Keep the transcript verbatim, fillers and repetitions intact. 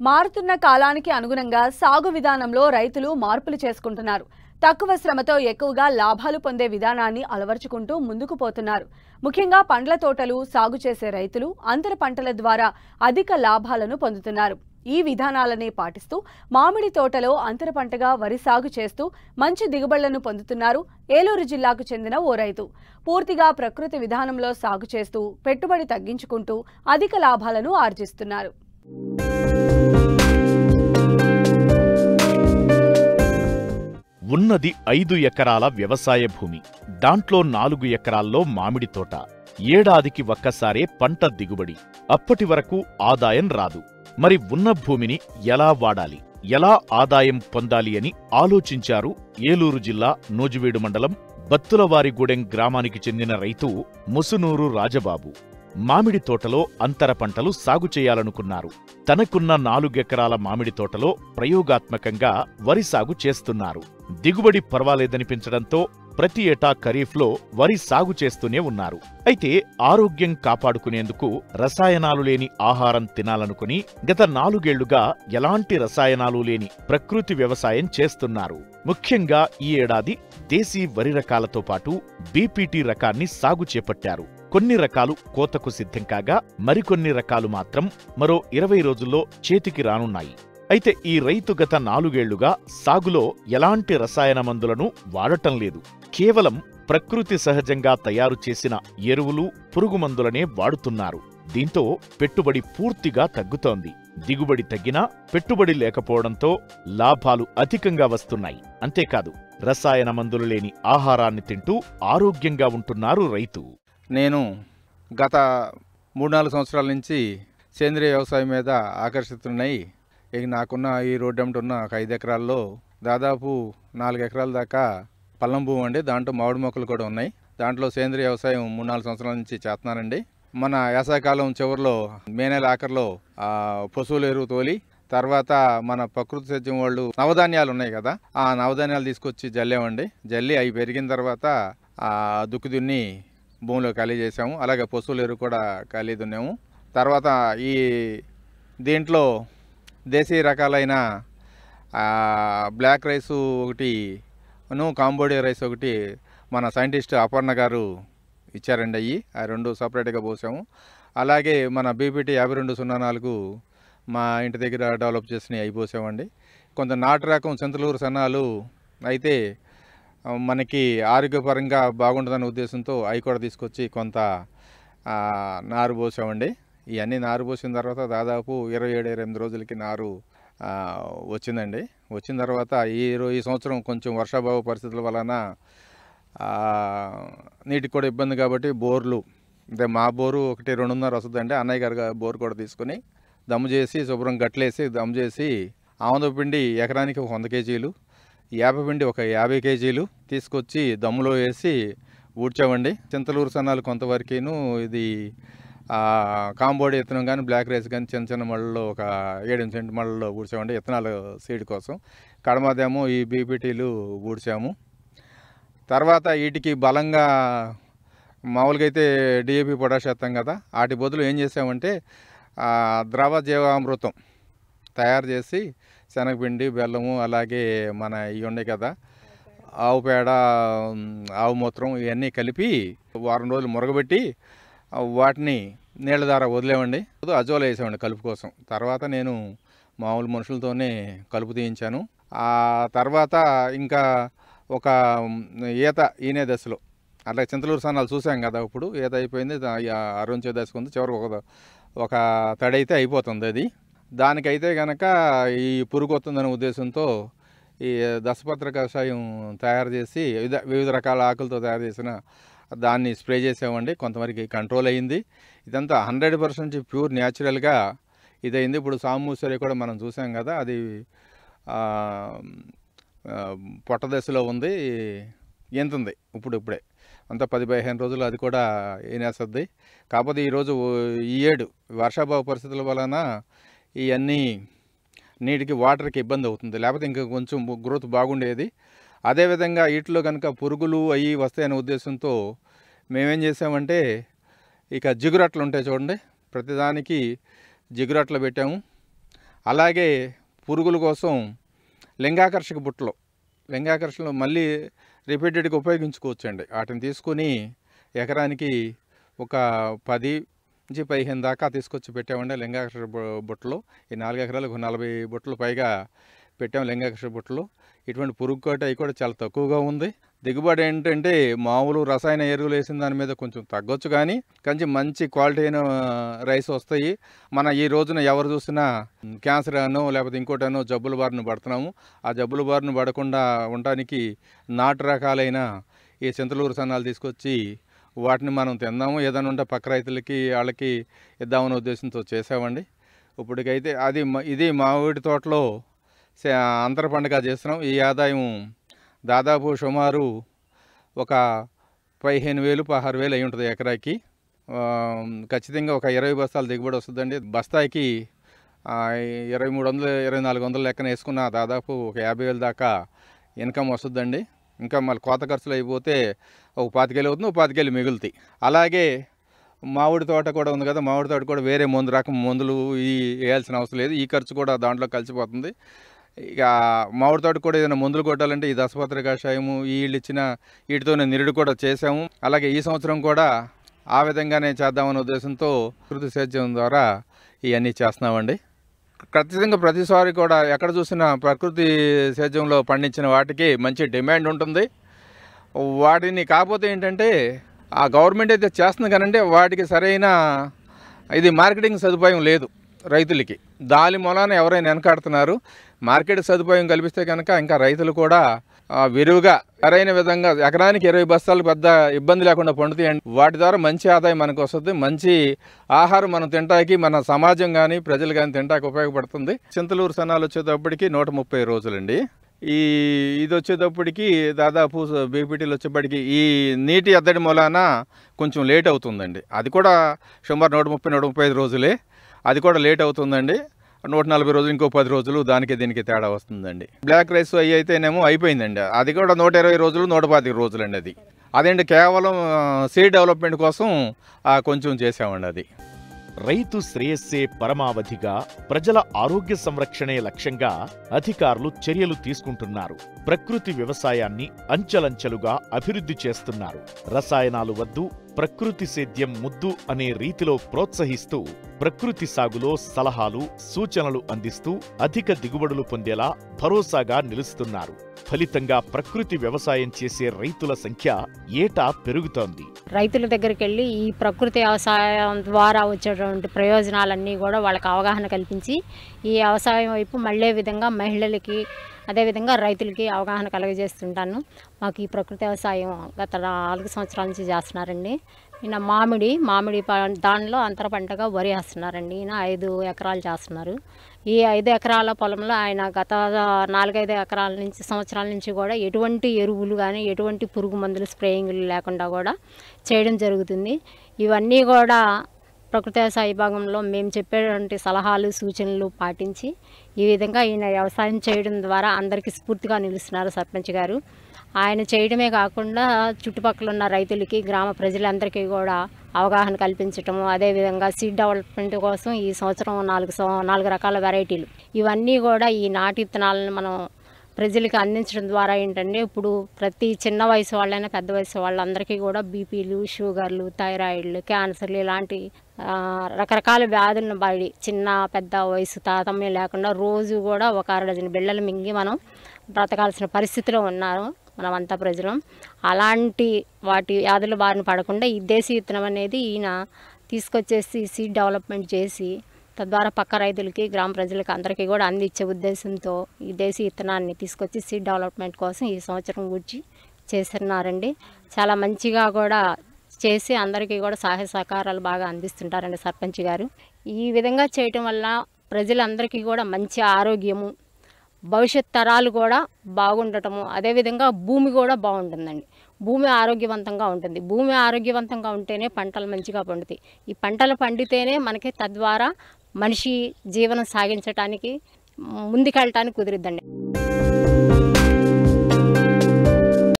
మారుతున్న కాలానికి అనుగుణంగా సాగు విధానంలో రైతులు మార్పులు చేసుకుంటున్నారు. తక్కువ శ్రమతో ఎక్కువగా లాభాలు పొందే విధానాన్ని అలవర్చుకుంటూ ముందుకు పోతున్నారు. ముఖ్యంగా పండ్ల తోటలు సాగు చేసే రైతులు అంతర పంటల ద్వారా అధిక లాభాలను పొందుతున్నారు. ఈ విధానాలనే పాటిస్తూ మామిడి తోటలో అంతర పంటగా వరి సాగు చేస్తూ మంచి దిగుబడులను పొందుతున్నారు ఏలూరు జిల్లాకు చెందిన ఓ రైతు. పూర్తిగా ప్రకృతి విధానంలో సాగు చేస్తూ పెట్టుబడి తగ్గించుకుంటూ అధిక లాభాలను ఆర్జిస్తున్నారు. ఉన్నది ఐదు ఎకరాల వ్యవసాయ భూమి. దాంట్లో నాలుగు ఎకరాల్లో మామిడి తోట. ఏడాదికి ఒక్కసారే పంట దిగుబడి. అప్పటి వరకు ఆదాయం రాదు. మరి ఉన్న భూమిని ఎలా వాడాలి, ఎలా ఆదాయం పొందాలి అని ఆలోచించారు ఏలూరు జిల్లా నూజివీడు మండలం బత్తులవారిగూడెం గ్రామానికి చెందిన రైతు ముసునూరు రాజబాబు. మామిడి తోటలో అంతర పంటలు సాగు చేయాలనుకున్నారు. తనకున్న నాలుగెకరాల మామిడి తోటలో ప్రయోగాత్మకంగా వరి సాగు చేస్తున్నారు. దిగుబడి పర్వాలేదనిపించడంతో ప్రతి ఏటా ఖరీఫ్లో వరి సాగు చేస్తూనే ఉన్నారు. అయితే ఆరోగ్యం కాపాడుకునేందుకు రసాయనాలు లేని ఆహారం తినాలనుకుని గత నాలుగేళ్లుగా ఎలాంటి రసాయనాలు లేని ప్రకృతి వ్యవసాయం చేస్తున్నారు. ముఖ్యంగా ఈ ఏడాది దేశీ వరి రకాలతో పాటు బీపీటీ రకాన్ని సాగు చేపట్టారు. కొన్ని రకాలు కోతకు సిద్ధం కాగా మరికొన్ని రకాలు మాత్రం మరో ఇరవై రోజుల్లో చేతికి రానున్నాయి. అయితే ఈ రైతు గత నాలుగేళ్లుగా సాగులో ఎలాంటి రసాయన మందులను వాడటం లేదు. కేవలం ప్రకృతి సహజంగా తయారు చేసిన ఎరువులు, పురుగు మందులనే వాడుతున్నారు. దీంతో పెట్టుబడి పూర్తిగా తగ్గుతోంది. దిగుబడి తగ్గినా పెట్టుబడి లేకపోవడంతో లాభాలు అధికంగా వస్తున్నాయి. అంతేకాదు రసాయన మందులు లేని ఆహారాన్ని తింటూ ఆరోగ్యంగా ఉంటున్నారు రైతు. నేను గత మూడు నాలుగు సంవత్సరాల నుంచి సేంద్రియ వ్యవసాయం మీద ఆకర్షితున్నాయి. ఇక నాకున్న ఈ రోడ్డు వెంట ఉన్న ఒక ఐదు ఎకరాల్లో దాదాపు నాలుగు ఎకరాల దాకా పల్లం భూమి అండి. దాంట్లో మామిడి మొక్కలు కూడా ఉన్నాయి. దాంట్లో సేంద్రియ వ్యవసాయం మూడు నాలుగు సంవత్సరాల నుంచి చేస్తున్నానండి. మన వేసవికాలం చివరిలో మే నెల ఆఖరిలో పశువుల ఎరువు తోలి తర్వాత మన ప్రకృతి సేద్యం వాళ్ళు నవధాన్యాలు ఉన్నాయి కదా, ఆ నవధాన్యాలు తీసుకొచ్చి జల్లేమండి. జల్లి అవి పెరిగిన తర్వాత ఆ దుక్కి దున్ని భూమిలో ఖాళీ చేసాము. అలాగే పశువుల ఎరువు కూడా ఖాళీ దున్నాము. తర్వాత ఈ దీంట్లో దేశీ రకాలైన బ్లాక్ రైసు ఒకటి, కాంబోడియా రైస్ ఒకటి మన సైంటిస్ట్ అపర్ణ గారు ఇచ్చారండి. అయ్యి ఆ రెండు సపరేట్గా పోసాము. అలాగే మన బీపీటీ యాభై రెండు సున్నా నాలుగు మా ఇంటి దగ్గర డెవలప్ చేసినవి అవి పోసామండి. కొంత నాటు రకం చింతలూరు సన్నాలు అయితే మనకి ఆరోగ్యపరంగా బాగుంటుందనే ఉద్దేశంతో అవి కూడా తీసుకొచ్చి కొంత నారు పోసామండి. ఇవన్నీ నారు పోసిన తర్వాత దాదాపు ఇరవై ఏడు ఇరవై ఎనిమిది రోజులకి నారు వచ్చిందండి. వచ్చిన తర్వాత ఈ ఈ సంవత్సరం కొంచెం వర్షాభావ పరిస్థితుల వలన నీటికి కూడా ఇబ్బంది కాబట్టి బోర్లు అంటే మా బోరు ఒకటి రెండున్నర వస్తుందండి. అన్నయ్య గారు బోరు కూడా తీసుకుని దమ్ము చేసి శుభ్రం గట్లేసి దమ్ము చేసి ఆముదం పిండి ఎకరానికి ఒక వంద కేజీలు, యాభై పిండి ఒక యాభై కేజీలు తీసుకొచ్చి దమ్ములో వేసి ఊడ్చామండి. చింతలూరు సన్నాలు కొంతవరకును ఇది కాంబోడి విత్తనం కానీ బ్లాక్ రైస్ కానీ చిన్న చిన్న మళ్ళలో ఒక ఏడెనిమిది సెంటు మళ్ళలో ఊడ్చామండి విత్తనాలు సీడ్ కోసం. కడమదేమో ఈ బీపీటీలు ఊడ్చాము. తర్వాత వీటికి బలంగా మామూలుగా అయితే డిఏపి పొటాష్ వేస్తాం కదా, వాటి బదులు ఏం చేసామంటే ద్రవ జీవామృతం తయారు చేసి శనగపిండి, బెల్లము, అలాగే మన ఇవి ఉన్నాయి కదా ఆవు పేడ, ఆవు మూత్రం ఇవన్నీ కలిపి వారం రోజులు మురగబెట్టి వాటిని నీళ్ళ ద్వారా వదిలేవండి. అజోలా వేసామండి కలుపు కోసం. తర్వాత నేను మామూలు మనుషులతోనే కలుపు తీయించాను. ఆ తర్వాత ఇంకా ఒక ఈత ఈనే దశలో అట్లా చింతలూరు సన్నాలు చూసాం కదా, ఇప్పుడు ఈత అయిపోయింది, అరుంచే దశకు ఉంది. చివరికి ఒక ఒక తడైతే అయిపోతుంది. అది దానికైతే కనుక ఈ పురుగు వస్తుందనే ఉద్దేశంతో ఈ దశపత్ర కషాయం తయారు చేసి వివిధ వివిధ రకాల ఆకులతో తయారు చేసిన దాన్ని స్ప్రే చేసామండి. కొంతవరకు కంట్రోల్ అయ్యింది. ఇదంతా హండ్రెడ్ పర్సెంట్ ప్యూర్ న్యాచురల్గా ఇదైంది. ఇప్పుడు సామూసరి కూడా మనం చూసాం కదా, అది పొట్ట దశలో ఉంది, ఎంతుంది ఇప్పుడు ఇప్పుడే అంతా పది పదిహేను రోజులు అది కూడా ఏనేస్తుంది. కాకపోతే ఈరోజు ఈ ఏడు వర్షాభావ పరిస్థితుల వలన ఇవన్నీ నీటికి వాటర్కి ఇబ్బంది అవుతుంది, లేకపోతే ఇంకా కొంచెం గ్రోత్ బాగుండేది. అదేవిధంగా వీటిలో కనుక పురుగులు అవి వస్తాయనే ఉద్దేశంతో మేమేం చేసామంటే ఇక జిగురట్లు ఉంటాయి చూడండి, ప్రతిదానికి జిగురట్లు పెట్టాము. అలాగే పురుగుల కోసం లింగాకర్షక బుట్టలు లింగాకర్షణలు మళ్ళీ రిపీటెడ్గా ఉపయోగించుకోవచ్చండి. వాటిని తీసుకుని ఎకరానికి ఒక పది నుంచి పదిహేను దాకా తీసుకొచ్చి పెట్టామండి లింగాకర్షక బుట్టలు. ఈ నాలుగు ఎకరాలకు నలభై బుట్టలు పైగా పెట్టాము లింగాకర్షక బుట్టలు. ఇటువంటి పురుగు కోట అవి కూడా చాలా తక్కువగా ఉంది. దిగుబడి ఏంటంటే మామూలు రసాయన ఎరువులు వేసిన దాని మీద కొంచెం తగ్గొచ్చు, కానీ కొంచెం మంచి క్వాలిటీ అయిన రైస్ వస్తాయి. మన ఈ రోజున ఎవరు చూసినా క్యాన్సర్ అనో లేకపోతే ఇంకోటనో జబ్బుల బారిన పడుతున్నాము. ఆ జబ్బుల బారిన పడకుండా ఉండటానికి నాటు రకాలైన ఈ చింతలూరు సన్నాలు తీసుకొచ్చి వాటిని మనం తిందాము, ఏదైనా ఉంటే పక్క రైతులకి వాళ్ళకి ఇద్దామనే ఉద్దేశంతో చేసామండి. ఇప్పటికైతే అది ఇది మామిడి తోటలో అంతర పండుగ చేస్తున్నాం. ఈ ఆదాయం దాదాపు సుమారు ఒక పదిహేను వేలు పదహారు వేలు అయి ఉంటుంది ఎకరాకి. ఖచ్చితంగా ఒక ఇరవై బస్తాలు దిగుబడి వస్తుందండి. బస్తాకి ఇరవై మూడు వందలు ఇరవై నాలుగు వందల లెక్కన వేసుకున్న దాదాపు ఒక యాభై వేలు దాకా ఇన్కమ్ వస్తుందండి. ఇంకా మళ్ళీ కోత ఖర్చులు అయిపోతే ఒక పాతికేలు అవుతుంది, ఒక పాతికేలు మిగులుతాయి. అలాగే మామిడి తోట కూడా ఉంది కదా, మామిడి తోట కూడా వేరే మందు రకం మందులు ఈ వేయాల్సిన అవసరం లేదు. ఈ ఖర్చు కూడా దాంట్లో కలిసిపోతుంది. ఇక మామిడి తోట కూడా ఏదైనా మందులు కొట్టాలంటే ఈ దశపత్ర కషాయము వీళ్ళు ఇచ్చిన వీటితోనే నిరుడు కూడా చేసాము. అలాగే ఈ సంవత్సరం కూడా ఆ విధంగానే చేద్దామనే ఉద్దేశంతో ప్రకృతి సేద్యం ద్వారా ఇవన్నీ చేస్తున్నామండి. ఖచ్చితంగా ప్రతిసారి కూడా ఎక్కడ చూసినా ప్రకృతి సేద్యంలో పండించిన వాటికి మంచి డిమాండ్ ఉంటుంది. వాటిని కాకపోతే ఏంటంటే ఆ గవర్నమెంట్ అయితే చేస్తుంది కానంటే వాటికి సరైన ఇది మార్కెటింగ్ సదుపాయం లేదు రైతులకి. దాని మూలాన ఎవరైనా వెనకాడుతున్నారు. మార్కెట్ సదుపాయం కల్పిస్తే కనుక ఇంకా రైతులు కూడా విరివిగా సరైన విధంగా ఎకరానికి ఇరవై బస్తాలు పెద్ద ఇబ్బంది లేకుండా పండుతాయండి. వాటి ద్వారా మంచి ఆదాయం మనకు వస్తుంది. మంచి ఆహారం మనం తింటాకి, మన సమాజం కానీ ప్రజలు కానీ తింటాకి ఉపయోగపడుతుంది. చింతలూరు సన్నాలు వచ్చేటప్పటికి నూట ముప్పై రోజులండి. ఈ ఇది వచ్చేటప్పటికి దాదాపు బీపీటీలు వచ్చేప్పటికి ఈ నీటి ఎద్దడి మూలాన కొంచెం లేట్ అవుతుందండి. అది కూడా సుమారు నూట ముప్పై నూట ముప్పై ఐదు రోజులే. అది కూడా లేట్ అవుతుందండి. నూట నలభై రోజులు ఇంకో పది రోజులు దానికి దీనికి తేడా వస్తుందండి. బ్లాక్ రైస్ అవి అయితేనేమో అయిపోయిందండి. అది కూడా నూట ఇరవై రోజులు నూట పాతిక రోజులు అండి. అది అదేంటి కేవలం సీడ్ డెవలప్మెంట్ కోసం కొంచెం చేసామండి. అది రైతు శ్రేయస్సే పరమావధిగా, ప్రజల ఆరోగ్య సంరక్షణే లక్ష్యంగా అధికారులు చర్యలు తీసుకుంటున్నారు. ప్రకృతి వ్యవసాయాన్ని అంచెలంచెలుగా అభివృద్ధి చేస్తున్నారు. రసాయనాలు వద్దు, ప్రకృతి సేద్యం ముద్దు అనే రీతిలో ప్రోత్సహిస్తూ ప్రకృతి సాగులో సలహాలు, సూచనలు అందిస్తూ అధిక దిగుబడులు పొందేలా భరోసాగా నిలుస్తున్నారు. ఫలితంగా ప్రకృతి వ్యవసాయం చేసే రైతుల సంఖ్య ఏటా పెరుగుతోంది. రైతుల దగ్గరికి వెళ్ళి ఈ ప్రకృతి వ్యవసాయం ద్వారా వచ్చేటువంటి ప్రయోజనాలన్నీ కూడా వాళ్ళకి అవగాహన కల్పించి ఈ వ్యవసాయం వైపు మళ్ళే విధంగా మహిళలకి అదేవిధంగా రైతులకి అవగాహన కలుగజేస్తుంటాను. మాకు ఈ ప్రకృతి వ్యవసాయం గత నాలుగు సంవత్సరాల నుంచి చేస్తున్నారండి. ఈయన మామిడి మామిడి దానిలో అంతర పంటగా వరి వేస్తున్నారండి. ఈయన ఐదు ఎకరాలు చేస్తున్నారు. ఈ ఐదు ఎకరాల పొలంలో ఆయన గత నాలుగైదు ఎకరాల నుంచి సంవత్సరాల నుంచి కూడా ఎటువంటి ఎరువులు కానీ ఎటువంటి పురుగు మందులు స్ప్రేయింగ్లు లేకుండా కూడా చేయడం జరుగుతుంది. ఇవన్నీ కూడా ప్రకృతి వ్యవసాయ విభాగంలో మేము చెప్పేటువంటి సలహాలు సూచనలు పాటించి ఈ విధంగా ఈయన వ్యవసాయం చేయడం ద్వారా అందరికీ స్ఫూర్తిగా నిలుస్తున్నారు సర్పంచ్ గారు. ఆయన చేయడమే కాకుండా చుట్టుపక్కల ఉన్న రైతులకి, గ్రామ ప్రజలందరికీ కూడా అవగాహన కల్పించటము, అదేవిధంగా సీడ్ డెవలప్మెంట్ కోసం ఈ సంవత్సరం నాలుగు నాలుగు రకాల వెరైటీలు ఇవన్నీ కూడా ఈ నాటు విత్తనాలను మనం ప్రజలకు అందించడం ద్వారా ఏంటంటే ఇప్పుడు ప్రతి చిన్న వయసు వాళ్ళైనా పెద్ద వయసు వాళ్ళందరికీ కూడా బీపీలు, షుగర్లు, థైరాయిడ్లు, క్యాన్సర్లు ఇలాంటి రకరకాల వ్యాధులను బడి చిన్న పెద్ద వయసు తారతమ్యం లేకుండా రోజు కూడా ఒక అర డజన్ బిళ్ళలు మింగి మనం బ్రతకాల్సిన పరిస్థితిలో ఉన్నారు మనమంతా ప్రజలు. అలాంటి వాటి వ్యాధుల బారిన పడకుండా ఈ దేశీ విత్తనం అనేది ఈయన తీసుకొచ్చేసి సీడ్ డెవలప్మెంట్ చేసి తద్వారా పక్క రైతులకి, గ్రామ ప్రజలకి అందరికీ కూడా అందించే ఉద్దేశంతో ఈ దేశీ విత్తనాన్ని తీసుకొచ్చి సీడ్ డెవలప్మెంట్ కోసం ఈ సంవత్సరం గురించి చేస్తున్నారండి. చాలా మంచిగా కూడా చేసి అందరికీ కూడా సహాయ సహకారాలు బాగా అందిస్తుంటారండి సర్పంచ్ గారు. ఈ విధంగా చేయటం వల్ల ప్రజలందరికీ కూడా మంచి ఆరోగ్యము, భవిష్యత్ తరాలు కూడా బాగుండటము, అదేవిధంగా భూమి కూడా బాగుంటుందండి. భూమి ఆరోగ్యవంతంగా ఉంటుంది. భూమి ఆరోగ్యవంతంగా ఉంటేనే పంటలు మంచిగా పండుతాయి. ఈ పంటలు పండితేనే మనకి తద్వారా మనిషి జీవనం సాగించడానికి ముందుకెళ్ళటానికి కుదిరిద్దండి.